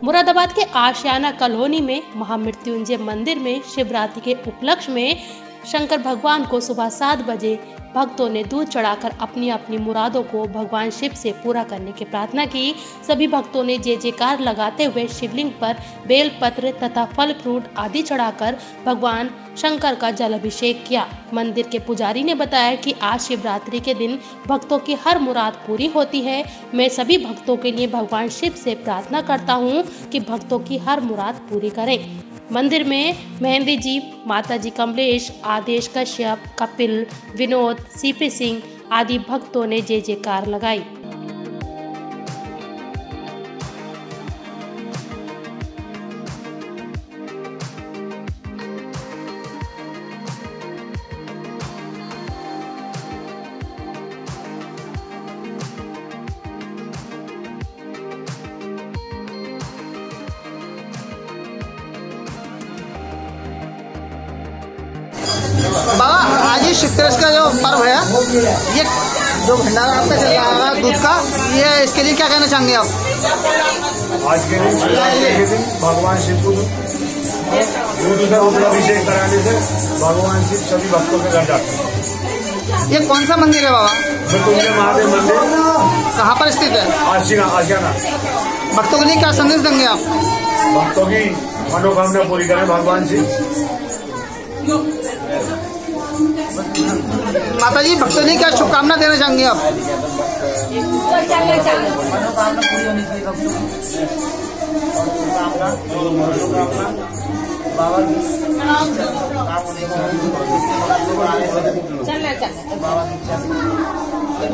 मुरादाबाद के आशियाना कॉलोनी में महामृत्युंजय मंदिर में शिवरात्रि के उपलक्ष्य में शंकर भगवान को सुबह 7 बजे भक्तों ने दूध चढ़ाकर अपनी अपनी मुरादों को भगवान शिव से पूरा करने की प्रार्थना की। सभी भक्तों ने जय जयकार लगाते हुए शिवलिंग पर बेल पत्र तथा फल फ्रूट आदि चढ़ाकर भगवान शंकर का जल अभिषेक किया। मंदिर के पुजारी ने बताया कि आज शिवरात्रि के दिन भक्तों की हर मुराद पूरी होती है। मैं सभी भक्तों के लिए भगवान शिव से प्रार्थना करता हूँ कि भक्तों की हर मुराद पूरी करें। मंदिर में मेहंदी जी, माताजी कमलेश, आदेश कश्यप, कपिल, विनोद, सीपी सिंह आदि भक्तों ने जय जयकार लगाई। बाबा, आज ही शिवरात्रि का जो पर्व है, ये जो भंडारा आपका चल रहा है दूध का, ये इसके लिए क्या कहना चाहेंगे आप? आज के दिन शिवरात्रि के दिन भगवान शिव को दूध का अभिषेक कराने से भगवान शिव सभी भक्तों के घर जाते हैं। ये कौन सा मंदिर है बाबा? मृत्युंजय महादेव मंदिर। कहाँ पर स्थित है? आशियाना। भक्तों के लिए क्या संदेश देंगे आप? भक्तों की मनोकामना पूरी करें भगवान शिव। माता जी, भक्तों ने क्या शुभकामना देना चाहेंगे आप? मनोकामना पूरी होनी चाहिए बाबा की।